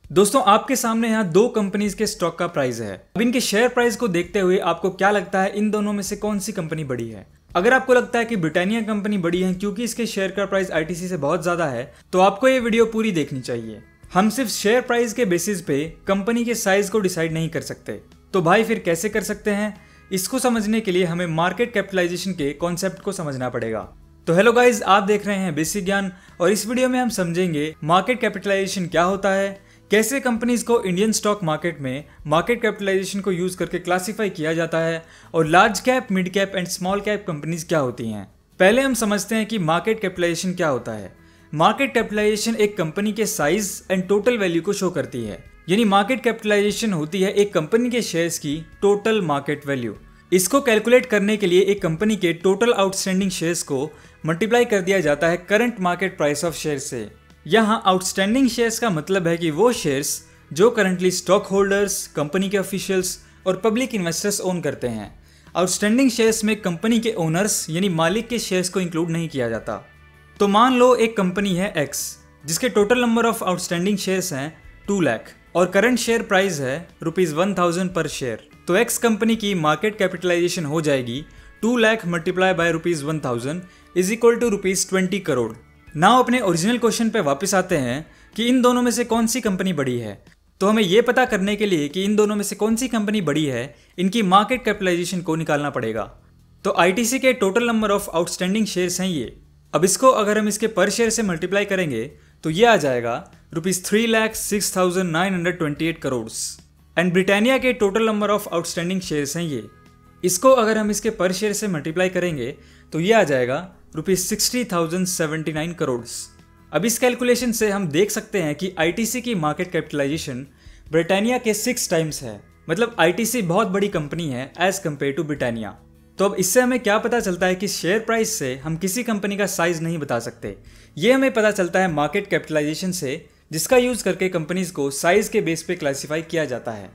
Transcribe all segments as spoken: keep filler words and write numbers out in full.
दोस्तों आपके सामने यहाँ दो कंपनीज के स्टॉक का प्राइस है। अब इनके शेयर प्राइस को देखते हुए आपको क्या लगता है इन दोनों में से कौन सी कंपनी बड़ी है? अगर आपको लगता है कि ब्रिटानिया कंपनी बड़ी है क्योंकि इसके शेयर का प्राइस आईटीसी से बहुत ज्यादा है, तो आपको ये वीडियो पूरी देखनी चाहिए। हम सिर्फ शेयर प्राइस के बेसिस पे कंपनी के साइज को डिसाइड नहीं कर सकते। तो भाई फिर कैसे कर सकते हैं? इसको समझने के लिए हमें मार्केट कैपिटलाइजेशन के कॉन्सेप्ट को समझना पड़ेगा। तो हेलो गाइज, आप देख रहे हैं बेसिक ज्ञान और इस वीडियो में हम समझेंगे मार्केट कैपिटलाइजेशन क्या होता है, कैसे कंपनीज को इंडियन स्टॉक मार्केट में मार्केट कैपिटलाइजेशन को यूज करके क्लासिफाई किया जाता है और large cap, mid cap and small cap companies क्या होती हैं। पहले हम समझते हैं कि मार्केट कैपिटलाइजेशन क्या होता है। मार्केट कैपिटलाइजेशन एक कंपनी के साइज एंड टोटल वैल्यू को शो करती है। यानी मार्केट कैपिटलाइजेशन होती है एक कंपनी के शेयर्स की टोटल मार्केट वैल्यू। इसको कैलकुलेट करने के लिए एक कंपनी के टोटल आउटस्टैंडिंग शेयर्स को मल्टीप्लाई कर दिया जाता है current market price of share से। यहाँ आउटस्टैंडिंग शेयर्स का मतलब है कि वो शेयर्स जो करंटली स्टॉक होल्डर्स, कंपनी के ऑफिशियल्स और पब्लिक इन्वेस्टर्स ओन करते हैं। आउटस्टैंडिंग शेयर्स में कंपनी के ओनर्स यानी मालिक के शेयर्स को इंक्लूड नहीं किया जाता। तो मान लो एक कंपनी है एक्स जिसके total number of outstanding shares हैं टू लाख और करंट शेयर प्राइस है rupees one thousand per share. तो एक्स कंपनी की मार्केट कैपिटलाइजेशन हो जाएगी two lakh multiply by rupees one thousand is equal to rupees twenty crore. Now अपने original question पे वापस आते हैं कि इन दोनों में से कौन सी कंपनी बड़ी है। तो हमें यह पता करने के लिए कि इन दोनों में से कौन सी कंपनी बड़ी है, इनकी मार्केट कैपिटलाइजेशन को निकालना पड़ेगा। तो आईटीसी के total number of outstanding shares हैं ये। अब इसको अगर हम इसके पर शेयर से मल्टीप्लाई करेंगे तो ये आ जाएगा rupees three lakh six thousand nine hundred twenty eight crore. And Britannia के total number of outstanding shares हैं ये। इसको अगर हम इसके पर शेयर से मल्टीप्लाई करेंगे तो ये आ जाएगा rupees sixty thousand seventy nine crore. अब इस कैलकुलेशन से हम देख सकते हैं कि आईटीसी की मार्केट कैपिटलाइजेशन ब्रिटानिया के सिक्स टाइम्स है। मतलब आईटीसी बहुत बड़ी कंपनी है एज कंपेयर टू ब्रिटानिया। तो अब इससे हमें क्या पता चलता है कि शेयर प्राइस से हम किसी कंपनी का साइज नहीं बता सकते। ये हमें पता चलता है मार्केट कैपिटलाइजेशन से, जिसका यूज करके कंपनीज को साइज के बेस पे क्लासिफाई किया जाता है।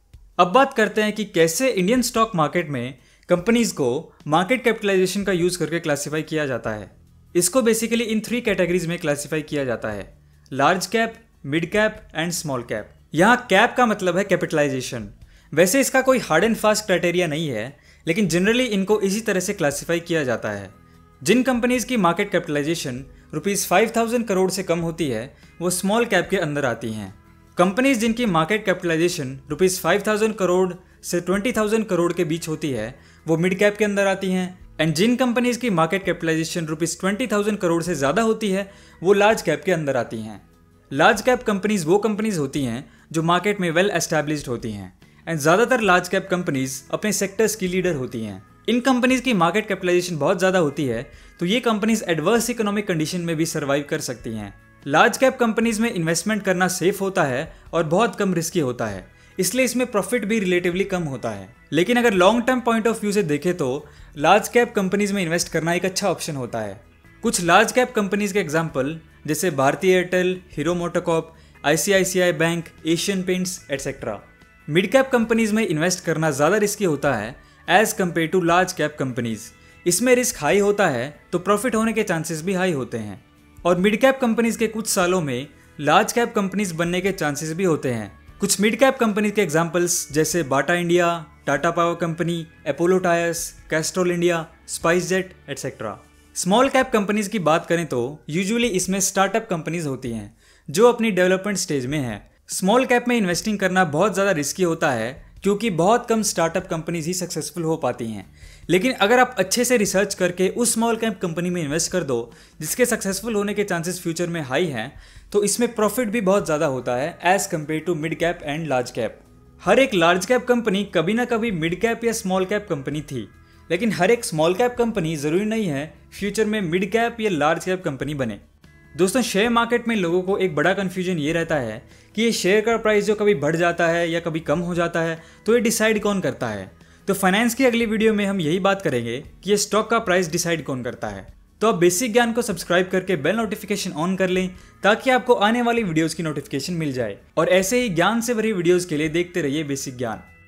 अब बात करते हैं कि कैसे इंडियन स्टॉक मार्केट में कंपनीज को मार्केट कैपिटलाइजेशन का यूज करके क्लासिफाई किया जाता है। इसको बेसिकली इन थ्री कैटेगरीज में क्लासिफाई किया जाता है, large cap, mid cap and small cap. यहाँ कैप का मतलब है कैपिटलाइजेशन। वैसे इसका कोई हार्ड एंड फास्ट क्राइटेरिया नहीं है, लेकिन जनरली इनको इसी तरह से क्लासिफाई किया जाता है। जिन कंपनीज की market capitalization rupees five thousand crore से कम होती है वो स्मॉल कैप के अंदर आती हैं। कंपनीज जिनकी market capitalization rupees five thousand crore से ट्वेंटी थाउजेंड करोड़ के बीच होती है वो मिड कैप के अंदर आती हैं। एंड जिन कंपनीज की market capitalization rupees twenty thousand crore से ज़्यादा होती है वो लार्ज कैप के अंदर आती हैं। लार्ज कैप कंपनीज वो कंपनीज होती हैं जो मार्केट में वेल एस्टैब्लिश्ड होती हैं एंड ज़्यादातर लार्ज कैप कंपनीज अपने सेक्टर्स की लीडर होती हैं। इन कंपनीज की मार्केट कैपिटलाइजेशन बहुत ज़्यादा होती है तो ये कंपनीज एडवर्स इकोनॉमिक कंडीशन में भी सर्वाइव कर सकती हैं। लार्ज कैप कंपनीज में इन्वेस्टमेंट करना सेफ होता है और बहुत कम रिस्की होता है, इसलिए इसमें प्रॉफिट भी रिलेटिवली कम होता है। लेकिन अगर long term point of view से देखें तो लार्ज कैप कंपनीज में इन्वेस्ट करना एक अच्छा ऑप्शन होता है। कुछ लार्ज कैप कंपनीज के एग्जांपल जैसे Bharti Airtel, Hero MotoCorp, ICICI bank, Asian Paints etcetera. Mid cap companies में इन्वेस्ट करना ज़्यादा रिस्की होता है as compare to large cap companies. इसमें रिस्क हाई होता है तो प्रॉफिट होने के चांसेस भी हाई होते हैं। और मिड कैप कंपनीज के कुछ सालों में लार्ज कैप कंपनीज बनने के चांसेस भी होते हैं। कुछ मिड कैप कंपनीज के एग्जांपल्स जैसे Bata India, Tata power company, Apollo tyres, Castrol India, SpiceJet etcetera. Small cap companies की बात करें तो यूजुअली इसमें स्टार्टअप कंपनीज होती हैं जो अपनी डेवलपमेंट स्टेज में हैं। स्मॉल कैप में इन्वेस्टिंग करना बहुत ज़्यादा रिस्की होता है क्योंकि बहुत कम स्टार्टअप कंपनीज ही सक्सेसफुल हो पाती हैं। लेकिन अगर आप अच्छे से रिसर्च करके उस स्मॉल कैप कंपनी में इन्वेस्ट कर दो जिसके सक्सेसफुल होने के चांसेस फ्यूचर में हाई हैं, तो इसमें प्रॉफिट भी बहुत ज़्यादा होता है as compare to mid cap and large cap. हर एक लार्ज कैप कंपनी कभी ना कभी मिड कैप या स्मॉल कैप कंपनी थी, लेकिन हर एक स्मॉल कैप कंपनी ज़रूरी नहीं है फ्यूचर में मिड कैप या लार्ज कैप कंपनी बने। दोस्तों शेयर मार्केट में लोगों को एक बड़ा कन्फ्यूजन ये रहता है कि ये शेयर का प्राइस जो कभी बढ़ जाता है या कभी कम हो जाता है तो ये डिसाइड कौन करता है। तो फाइनेंस की अगली वीडियो में हम यही बात करेंगे कि ये स्टॉक का प्राइस डिसाइड कौन करता है। तो आप बेसिक ज्ञान को सब्सक्राइब करके बेल नोटिफिकेशन ऑन कर लें ताकि आपको आने वाली वीडियोस की नोटिफिकेशन मिल जाए और ऐसे ही ज्ञान से भरी वीडियोस के लिए देखते रहिए बेसिक ज्ञान।